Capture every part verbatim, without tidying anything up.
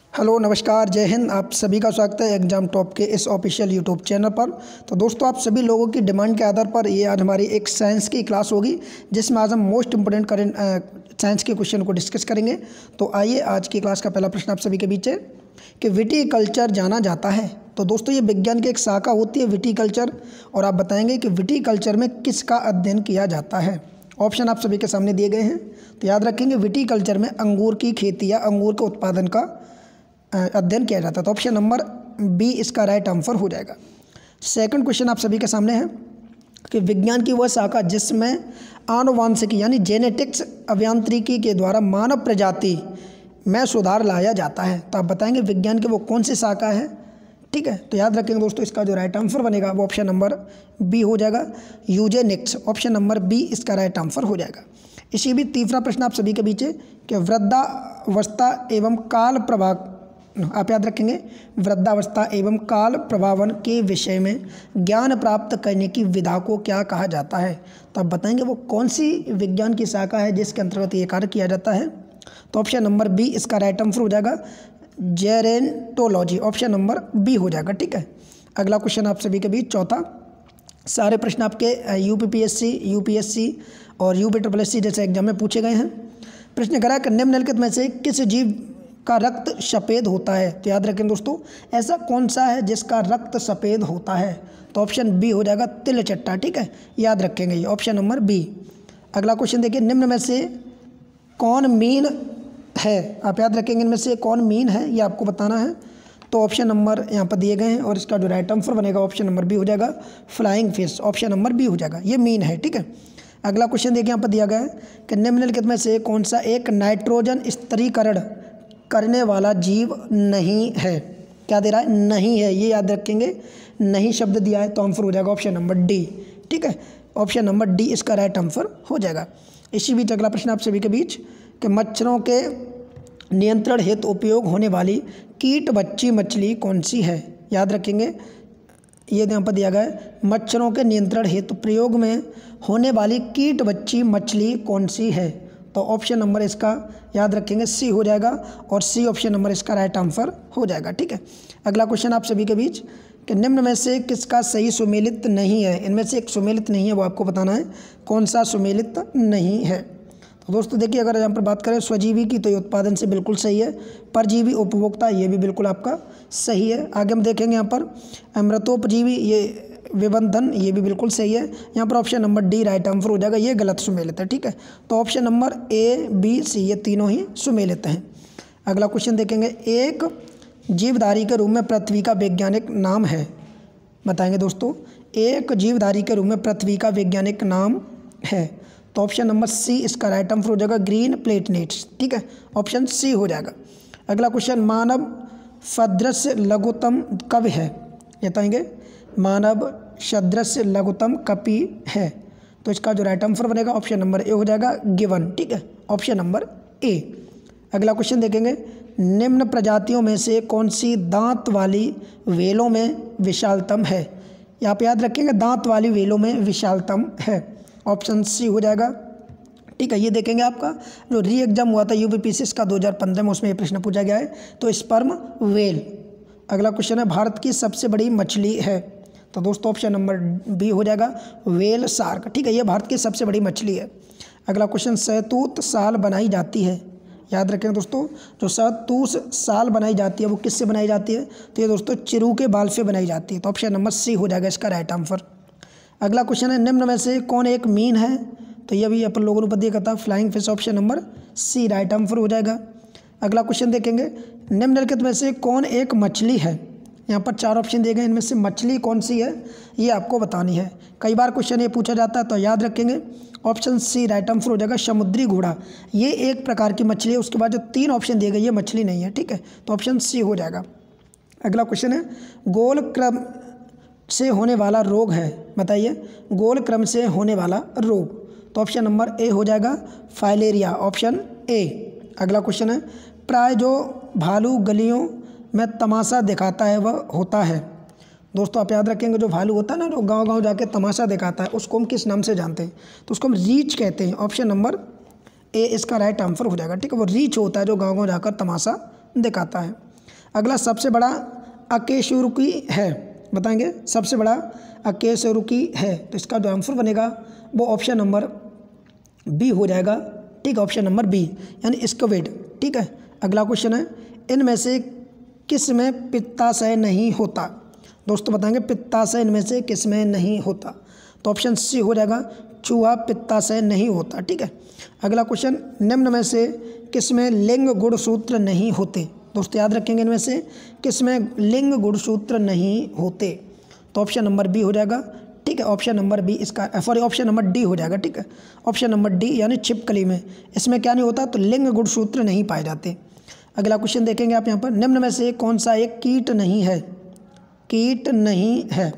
Hello नमस्कार जय हिंद। आप सभी का स्वागत है एग्जाम टॉप के इस ऑफिशियल यूट्यूब चैनल पर। तो दोस्तों, आप सभी लोगों की डिमांड के आधार पर ये आज हमारी एक साइंस की क्लास होगी, जिसमें आज हम मोस्ट इम्पोर्टेंट करेंट साइंस के क्वेश्चन को डिस्कस करेंगे। तो आइए, आज की क्लास का पहला प्रश्न आप सभी के बीच है कि विटीकल्चर जाना जाता है। तो दोस्तों, ये विज्ञान की एक शाखा होती है विटीकल्चर, और आप बताएंगे कि विटीकल्चर में किसका अध्ययन किया जाता है। ऑप्शन आप सभी के सामने दिए गए हैं, तो याद रखेंगे विटीकल्चर में अंगूर की खेती या अंगूर के उत्पादन का अध्ययन किया जाता है। तो ऑप्शन नंबर बी इसका राइट आंसर हो जाएगा। सेकंड क्वेश्चन आप सभी के सामने है कि विज्ञान की वह शाखा जिसमें आनुवांशिकी यानी जेनेटिक्स अभियांत्रिकी के द्वारा मानव प्रजाति में सुधार लाया जाता है। तो आप बताएंगे विज्ञान की वो कौन सी शाखा है। ठीक है, तो याद रखेंगे दोस्तों, इसका जो राइट आंसर बनेगा वो ऑप्शन नंबर बी हो जाएगा, यूजेनिक्स। ऑप्शन नंबर बी इसका राइट आंसर हो जाएगा। इसी भी तीसरा प्रश्न आप सभी के बीच है कि वृद्धावस्था एवं काल प्रभाव, आप याद रखेंगे वृद्धावस्था एवं काल प्रभावन के विषय में ज्ञान प्राप्त करने की विधा को क्या कहा जाता है। तो आप बताएंगे वो कौन सी विज्ञान की शाखा है जिसके अंतर्गत ये कार्य किया जाता है। तो ऑप्शन नंबर बी इसका राइट आंसर हो जाएगा, जेरेंटोलॉजी। ऑप्शन नंबर बी हो जाएगा। ठीक है, अगला क्वेश्चन आप सभी के बीच चौथा। सारे प्रश्न आपके यूपीपीएससी, यूपीएससी और यूपी ट्रिपल एस सी जैसे एग्जाम में पूछे गए हैं। प्रश्न करा कि निम्नलिखित में से किस जीव का रक्त सफ़ेद होता है। तो याद रखें दोस्तों, ऐसा कौन सा है जिसका रक्त सफ़ेद होता है। तो ऑप्शन बी हो जाएगा, तिलचट्टा। ठीक है, याद रखेंगे ये ऑप्शन नंबर बी। अगला क्वेश्चन देखिए, निम्न में से कौन मीन है। आप याद रखेंगे इनमें से कौन मीन है, ये आपको बताना है। तो ऑप्शन नंबर यहाँ पर दिए गए हैं और इसका जो राइट आंसर बनेगा ऑप्शन नंबर बी हो जाएगा, flying fish. Option number B हो जाएगा, ये मीन है। ठीक है, अगला क्वेश्चन देखिए, यहाँ पर दिया गया है कि निम्नलिखित में से कौन सा एक नाइट्रोजन स्थिरीकरण करने वाला जीव नहीं है। क्या दे रहा है, नहीं है, ये याद रखेंगे, नहीं शब्द दिया है तो आंसर हो जाएगा ऑप्शन नंबर डी। ठीक है, ऑप्शन नंबर डी इसका राइट आंसर हो जाएगा। इसी बीच अगला प्रश्न आप सभी के बीच कि मच्छरों के नियंत्रण हेतु उपयोग होने वाली कीट बच्ची मछली कौन सी है। याद रखेंगे, ये यहाँ पर दिया गया है, मच्छरों के नियंत्रण हेतु प्रयोग में होने वाली कीट बच्ची मछली कौन सी है। तो ऑप्शन नंबर इसका याद रखेंगे सी हो जाएगा, और सी ऑप्शन नंबर इसका राइट आंसर हो जाएगा। ठीक है, अगला क्वेश्चन आप सभी के बीच कि निम्न में से किसका सही सुमेलित नहीं है। इनमें से एक सुमेलित नहीं है, वो आपको बताना है कौन सा सुमेलित नहीं है। तो दोस्तों देखिए, अगर यहाँ पर बात करें स्वजीवी की तो ये उत्पादन से बिल्कुल सही है। परजीवी उपभोक्ता ये भी बिल्कुल आपका सही है। आगे हम देखेंगे यहाँ पर अमृतोपजीवी, ये विबंधन, ये भी बिल्कुल सही है। यहाँ पर option number D right answer हो जाएगा, ये गलत सुमेलित है। ठीक है, तो option number A B C ये तीनों ही सुमेलित हैं। अगला क्वेश्चन देखेंगे, एक जीवधारी के रूप में पृथ्वी का वैज्ञानिक नाम है। बताएंगे दोस्तों, एक जीवधारी के रूप में पृथ्वी का वैज्ञानिक नाम है। तो ऑप्शन नंबर सी इसका राइट आंसर हो जाएगा, ग्रीन प्लेटनेट्स। ठीक है, ऑप्शन सी हो जाएगा। अगला क्वेश्चन, मानव सदृश लघुत्तम कब है। बताएंगे मानव सदृश लघुत्तम कपि है। तो इसका जो राइट आंसर बनेगा ऑप्शन नंबर ए हो जाएगा, गिवन। ठीक है, ऑप्शन नंबर ए। अगला क्वेश्चन देखेंगे, निम्न प्रजातियों में से कौन सी दांत वाली व्हेलों में विशालतम है। यहाँ पे याद रखेंगे दांत वाली व्हेलों में विशालतम है। ऑप्शन सी हो जाएगा। ठीक है, ये देखेंगे आपका जो री एग्जाम हुआ था यूपीपीएससी का दो हज़ार पंद्रह में, उसमें ये प्रश्न पूछा गया है। तो स्पर्म व्हेल। अगला क्वेश्चन है, भारत की सबसे बड़ी मछली है। तो दोस्तों ऑप्शन नंबर बी हो जाएगा, व्हेल शार्क। ठीक है, ये भारत की सबसे बड़ी मछली है। अगला क्वेश्चन, शहतूत शाल बनाई जाती है। याद रखें दोस्तों, जो शहतूत शाल बनाई जाती है वो किससे बनाई जाती है। तो ये दोस्तों चिरू के बाल से बनाई जाती है। तो ऑप्शन नंबर सी हो जाएगा इसका राइट आंसर। अगला क्वेश्चन है, निम्न में से कौन एक मीन है। तो ये भी अपन लोगों ने पता दिया था, flying fish. Option number C right answer हो जाएगा। अगला क्वेश्चन देखेंगे, निम्नलिखित में से कौन एक मछली है। यहाँ पर चार ऑप्शन दिए गए, इनमें से मछली कौन सी है ये आपको बतानी है। कई बार क्वेश्चन ये पूछा जाता है, तो याद रखेंगे ऑप्शन सी राइट आंसर हो जाएगा, समुद्री घोड़ा। ये एक प्रकार की मछली है। उसके बाद जो तीन ऑप्शन दिए गए ये मछली नहीं है। ठीक है, तो ऑप्शन सी हो जाएगा। अगला क्वेश्चन है, गोल क्रम से होने वाला रोग है। बताइए, गोल क्रम से होने वाला रोग। तो ऑप्शन नंबर ए हो जाएगा, फाइलेरिया। Option A. अगला क्वेश्चन है, प्राय जो भालू गलियों में तमाशा दिखाता है वह होता है। दोस्तों आप याद रखेंगे, जो भालू होता है ना, जो गांव गांव जाके तमाशा दिखाता है, उसको हम किस नाम से जानते हैं। तो उसको हम रीच कहते हैं। ऑप्शन नंबर ए इसका राइट आंसर हो जाएगा। ठीक है, वो रीच होता है जो गांव गांव जाकर तमाशा दिखाता है। अगला, सबसे बड़ा अकेशुरुकी है, बताएंगे सबसे बड़ा अकेशुरुकी है, तो इसका जो आंसर बनेगा वो ऑप्शन नंबर बी हो जाएगा। ठीक है, ऑप्शन नंबर बी यानी स्क्विड। ठीक है, अगला क्वेश्चन है, इनमें से किस में पित्ताशय नहीं होता? दोस्तों बताएंगे पित्ताशय इनमें से किस में नहीं होता? तो ऑप्शन सी हो जाएगा, चूहा पित्ताशय नहीं होता। ठीक है, अगला क्वेश्चन, निम्न में से किस में लिंग गुणसूत्र नहीं होते? दोस्तों याद रखेंगे, इनमें से किस में लिंग गुणसूत्र नहीं होते? तो ऑप्शन नंबर बी हो जाएगा। ठीक है, ऑप्शन नंबर बी इसका, सॉरी ऑप्शन नंबर डी हो जाएगा। ठीक है, ऑप्शन नंबर डी यानी छिपकली में, इसमें क्या नहीं होता? तो लिंग गुणसूत्र नहीं पाए जाते। अगला क्वेश्चन देखेंगे आप यहाँ पर, निम्न में से कौन सा एक कीट नहीं है? कीट नहीं है,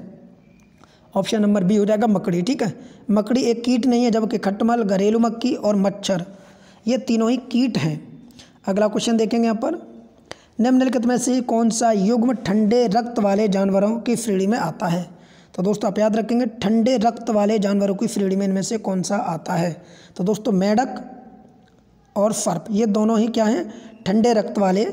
ऑप्शन नंबर बी हो जाएगा मकड़ी। ठीक है, मकड़ी एक कीट नहीं है, जबकि खटमल, घरेलू मक्खी और मच्छर ये तीनों ही कीट हैं। अगला क्वेश्चन देखेंगे यहाँ पर, निम्नलिखित में से कौन सा युग्म ठंडे रक्त वाले जानवरों की श्रेणी में आता है? तो दोस्तों आप याद रखेंगे, ठंडे रक्त वाले जानवरों की श्रेणी में इनमें से कौन सा आता है? तो दोस्तों मेढक और सर्प ये दोनों ही क्या हैं? ठंडे रक्त वाले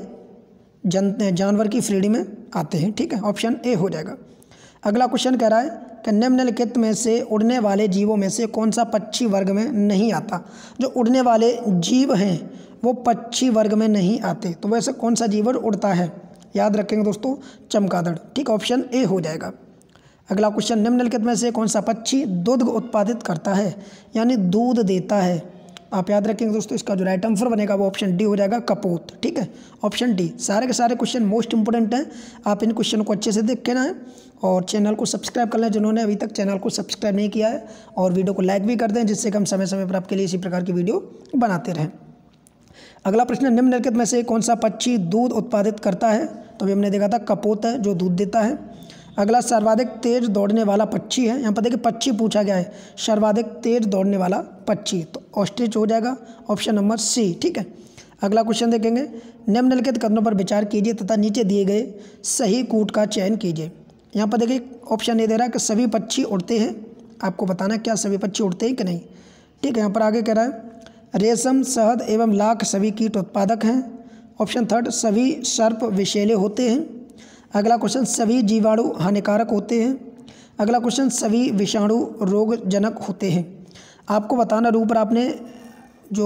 जन जानवर की श्रेणी में आते हैं। ठीक है, ऑप्शन ए हो जाएगा। अगला क्वेश्चन कह रहा है कि निम्नलिखित में से उड़ने वाले जीवों में से कौन सा पक्षी वर्ग में नहीं आता? जो उड़ने वाले जीव हैं वो पक्षी वर्ग में नहीं आते, तो वैसे कौन सा जीव उड़ता है? याद रखेंगे दोस्तों, चमगादड़। ठीक, ऑप्शन ए हो जाएगा। अगला क्वेश्चन, निम्नलिखित में से कौन सा पक्षी दूध उत्पादित करता है, यानी दूध देता है? आप याद रखेंगे दोस्तों, इसका जो राइट आंसर बनेगा वो ऑप्शन डी हो जाएगा, कपोत। ठीक है, ऑप्शन डी। सारे के सारे क्वेश्चन मोस्ट इंपोर्टेंट हैं, आप इन क्वेश्चन को अच्छे से देख के ना है और चैनल को सब्सक्राइब कर लें जिन्होंने अभी तक चैनल को सब्सक्राइब नहीं किया है, और वीडियो को लाइक भी कर दें, जिससे हम समय समय पर आपके लिए इसी प्रकार की वीडियो बनाते रहें। अगला प्रश्न, निम्नलिखित में से कौन सा पक्षी दूध उत्पादित करता है? तो अभी हमने देखा था कपोत है जो दूध देता है। अगला, सर्वाधिक तेज दौड़ने वाला पक्षी है, यहाँ पर देखिए पक्षी पूछा गया है, सर्वाधिक तेज दौड़ने वाला पक्षी, तो ऑस्ट्रिच हो जाएगा, ऑप्शन नंबर सी। ठीक है, अगला क्वेश्चन देखेंगे, निम्नलिखित कथनों पर विचार कीजिए तथा नीचे दिए गए सही कूट का चयन कीजिए। यहाँ पर देखिए ऑप्शन ये दे रहा है कि सभी पक्षी उड़ते हैं, आपको बताना है क्या सभी पक्षी उड़ते हैं कि नहीं। ठीक है, यहाँ पर आगे कह रहा है, रेशम, शहद एवं लाख सभी कीट उत्पादक हैं। ऑप्शन थर्ड, सभी सर्प विषैले होते हैं। अगला क्वेश्चन, सभी जीवाणु हानिकारक होते हैं। अगला क्वेश्चन, सभी विषाणु रोगजनक होते हैं। आपको बताना रूप पर आपने जो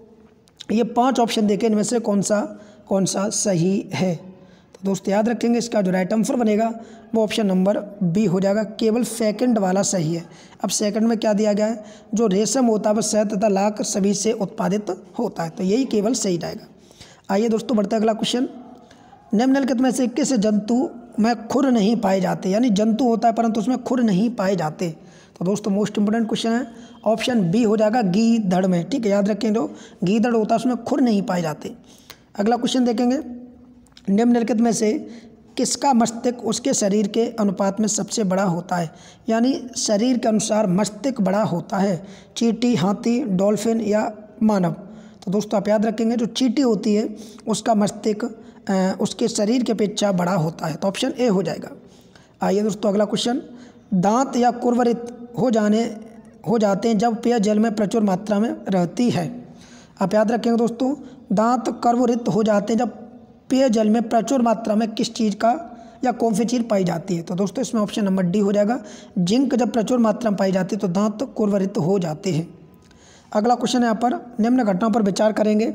ये पांच ऑप्शन देखे इनमें से कौन सा कौन सा सही है? तो दोस्तों याद रखेंगे, इसका जो राइट आंसर बनेगा वो ऑप्शन नंबर बी हो जाएगा, केवल सेकंड वाला सही है। अब सेकंड में क्या दिया गया है? जो रेशम होता है वह शहद तथा लाख सभी से उत्पादित होता है, तो यही केवल सही रहेगा। आइए दोस्तों बढ़ते अगला क्वेश्चन, निम्नलिखित में से किस जंतु में खुर नहीं पाए जाते? यानी जंतु होता है परंतु उसमें खुर नहीं पाए जाते। तो दोस्तों मोस्ट इंपोर्टेंट क्वेश्चन है, ऑप्शन बी हो जाएगा, गीदड़ में। ठीक है, याद रखें, जो गीदड़ होता है उसमें खुर नहीं पाए जाते। अगला क्वेश्चन देखेंगे, निम्नलिखित में से किसका मस्तिष्क उसके शरीर के अनुपात में सबसे बड़ा होता है? यानी शरीर के अनुसार मस्तिष्क बड़ा होता है, चींटी, हाथी, डॉल्फिन या मानव? तो दोस्तों आप याद रखेंगे, जो चींटी होती है उसका मस्तिष्क उसके शरीर के अपेक्षा बड़ा होता है, तो ऑप्शन ए हो जाएगा। आइए दोस्तों अगला क्वेश्चन, दांत या कुर्वरित हो जाने हो जाते हैं जब पेय जल में प्रचुर मात्रा में रहती है। आप याद रखेंगे दोस्तों, दांत कर्वरित हो जाते हैं जब पेय जल में प्रचुर मात्रा में किस चीज़ का या कौन सी चीज़ पाई जाती है? तो दोस्तों इसमें ऑप्शन नंबर डी हो जाएगा, जिंक जब प्रचुर मात्रा में पाई जाती है तो दांत कुर्वरित हो जाते हैं। अगला क्वेश्चन यहाँ पर, निम्न घटनाओं पर विचार करेंगे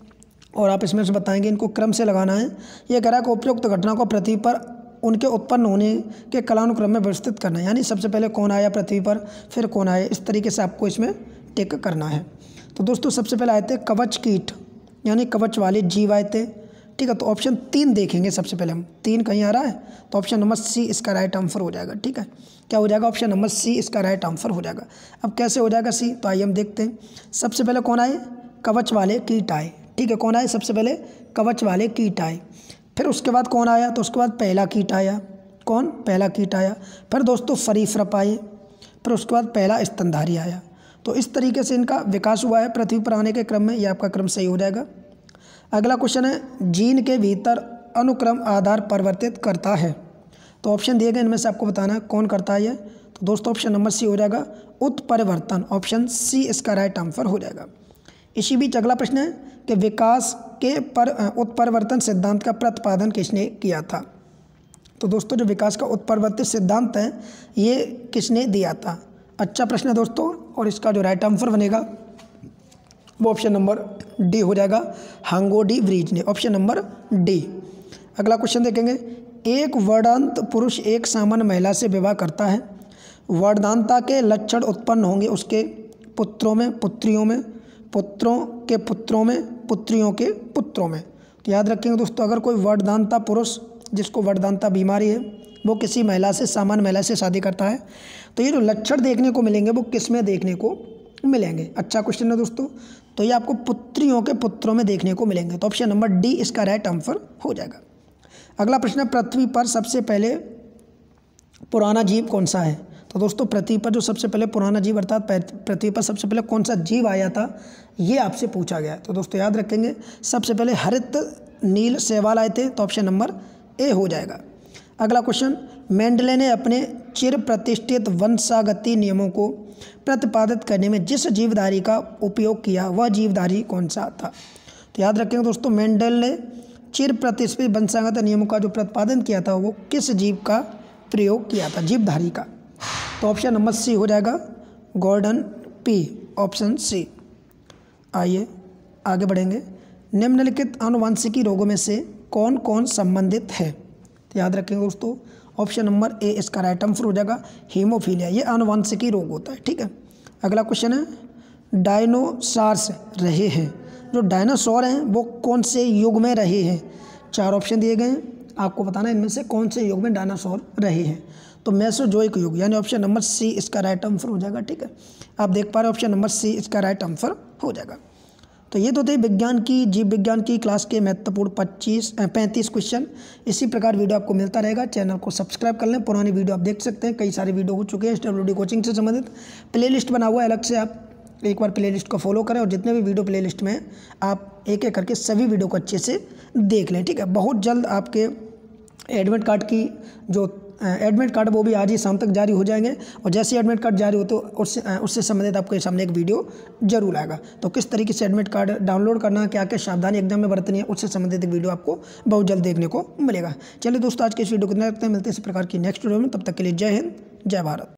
और आप इसमें से बताएंगे, इनको क्रम से लगाना है। ये कह रहा है कि उपयुक्त घटना को पृथ्वी पर उनके उत्पन्न होने के कालानुक्रम में व्यवस्थित करना है, यानी सबसे पहले कौन आया पृथ्वी पर, फिर कौन आया, इस तरीके से आपको इसमें टिक करना है। तो दोस्तों सबसे पहले आए थे कवच कीट, यानी कवच वाले जीव आए थे। ठीक है, तो ऑप्शन तीन देखेंगे सबसे पहले हम, तीन कहीं आ रहा है, तो ऑप्शन नंबर सी इसका राइट आंसर हो जाएगा। ठीक है, क्या हो जाएगा? ऑप्शन नंबर सी इसका राइट आंसर हो जाएगा। अब कैसे हो जाएगा सी? तो आइए हम देखते हैं। सबसे पहले कौन आए? कवच वाले कीट आए। ठीक है, कौन आए? सबसे पहले कवच वाले कीट आए। फिर उसके बाद कौन आया? तो उसके बाद पहला कीट आया। कौन? पहला कीट आया। फिर दोस्तों सरीसृप आए। फिर उसके बाद पहला स्तनधारी आया। तो इस तरीके से इनका विकास हुआ है पृथ्वी पर आने के क्रम में, ये आपका क्रम सही हो जाएगा। अगला क्वेश्चन है, जीन के भीतर अनुक्रम आधार परिवर्तित करता है। तो ऑप्शन दिए गए, इनमें से आपको बताना है कौन करता है ये। तो दोस्तों ऑप्शन नंबर सी हो जाएगा, उत्परिवर्तन। ऑप्शन सी इसका राइट आंसर हो जाएगा। इसी बीच अगला प्रश्न है कि विकास के पर उत्परिवर्तन सिद्धांत का प्रतिपादन किसने किया था? तो दोस्तों जो विकास का उत्परिवर्तित सिद्धांत है ये किसने दिया था? अच्छा प्रश्न है दोस्तों, और इसका जो राइट आंसर बनेगा वो ऑप्शन नंबर डी हो जाएगा, हांगो डी व्रीज ने, ऑप्शन नंबर डी। अगला क्वेश्चन देखेंगे, एक वर्णांत पुरुष एक सामान्य महिला से विवाह करता है, वर्णांतता के लक्षण उत्पन्न होंगे उसके पुत्रों में, पुत्रियों में, पुत्रों के पुत्रों में, पुत्रियों के पुत्रों में। तो याद रखेंगे दोस्तों, अगर कोई वर्णांतता पुरुष जिसको वर्णांतता बीमारी है वो किसी महिला से, सामान्य महिला से शादी करता है, तो ये जो लक्षण देखने को मिलेंगे वो किस में देखने को मिलेंगे? अच्छा क्वेश्चन है दोस्तों, तो ये आपको पुत्रियों के पुत्रों में देखने को मिलेंगे, तो ऑप्शन नंबर डी इसका राइट आंसर हो जाएगा। अगला प्रश्न है, पृथ्वी पर सबसे पहले पुराना जीव कौन सा है? तो दोस्तों पृथ्वी पर जो सबसे पहले पुराना जीव अर्थात पृथ्वी पर सबसे पहले कौन सा जीव आया था ये आपसे पूछा गया है। तो दोस्तों याद रखेंगे, सबसे पहले हरित नील शैवाल आए थे, तो ऑप्शन नंबर ए हो जाएगा। अगला क्वेश्चन, मेंडले ने अपने चिर प्रतिष्ठित वंशागति नियमों को प्रतिपादित करने में जिस जीवधारी का उपयोग किया वह जीवधारी कौन सा था? तो याद रखेंगे दोस्तों, मेंडल ने चिर प्रतिष्ठित वंशागत नियमों का जो प्रतिपादन किया था वो किस जीव का प्रयोग किया था, जीवधारी का? तो ऑप्शन नंबर सी हो जाएगा, गॉर्डन पी, ऑप्शन सी। आइए आगे बढ़ेंगे, निम्नलिखित आनुवंशिकी रोगों में से कौन कौन संबंधित है? तो याद रखेंगे दोस्तों, ऑप्शन नंबर ए इसका राइट आंसर हो जाएगा, हीमोफीलिया, ये आनुवंशिकी रोग होता है, ठीक है। अगला क्वेश्चन है, डायनोसॉर्स रहे हैं, जो डायनासोर हैं वो कौन से युग में रहे हैं? चार ऑप्शन दिए गए हैं, आपको बताना है इनमें से कौन से युग में डायनासोर रहे हैं। तो मेसोजोइक युग, यानी ऑप्शन नंबर सी इसका राइट आंसर हो जाएगा, ठीक है। आप देख पा रहे हो ऑप्शन नंबर सी इसका राइट आंसर हो जाएगा। तो ये तो थे विज्ञान की, जीव विज्ञान की क्लास के महत्वपूर्ण पच्चीस पैंतीस क्वेश्चन। इसी प्रकार वीडियो आपको मिलता रहेगा, चैनल को सब्सक्राइब कर लें, पुरानी वीडियो आप देख सकते हैं, कई सारे वीडियो हो चुके हैं एसडब्ल्यूडी कोचिंग से संबंधित। प्लेलिस्ट बना हुआ है अलग से, आप एक बार प्लेलिस्ट को फॉलो करें और जितने भी वीडियो प्लेलिस्ट में आप एक एक करके सभी वीडियो को अच्छे से देख लें, ठीक है। बहुत जल्द आपके एडमिट कार्ड की जो एडमिट कार्ड वो भी आज ही शाम तक जारी हो जाएंगे, और जैसे एडमिट कार्ड जारी हो तो उससे उससे संबंधित आपके सामने एक वीडियो जरूर आएगा। तो किस तरीके से एडमिट कार्ड डाउनलोड करना, क्या क्या सावधानी एग्जाम में बरतनी है, उससे संबंधित एक वीडियो आपको बहुत जल्द देखने को मिलेगा। चलिए दोस्तों, आज के इस वीडियो को इतना रखते हैं, मिलते हैं इस प्रकार की नेक्स्ट वीडियो में, तब तक के लिए जय हिंद, जय भारत।